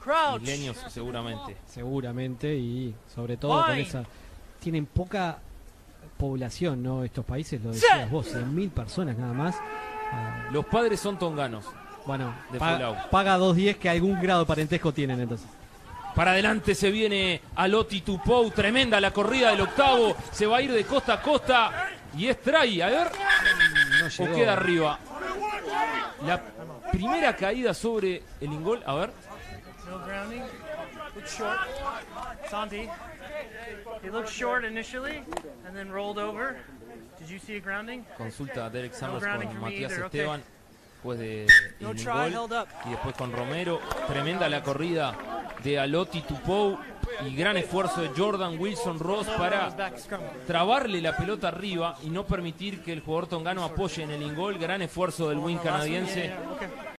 isleños seguramente. Seguramente, y sobre todo con esa... Tienen poca población, ¿no? Estos países, lo decías vos, 100.000 personas nada más. Los padres son tonganos. Bueno, de paga 2.10 que algún grado de parentesco tienen entonces. Para adelante se viene Aloti Tupou, tremenda la corrida del octavo, se va a ir de costa a costa y es try, a ver, No o queda arriba. La primera caída sobre el ingol, a ver. No grounding. Looks short. Santi. He looked short initially and then rolled over. Did you see a grounding? Consulta a Derek Summers grounding con for me Matías either, Esteban, después de No el try, ingol, held up. y después con Romero. Tremenda la corrida de Aloti Tupou y gran esfuerzo de Jordan Wilson Ross para trabarle la pelota arriba y no permitir que el jugador tongano apoye en el ingol. Gran esfuerzo del wing canadiense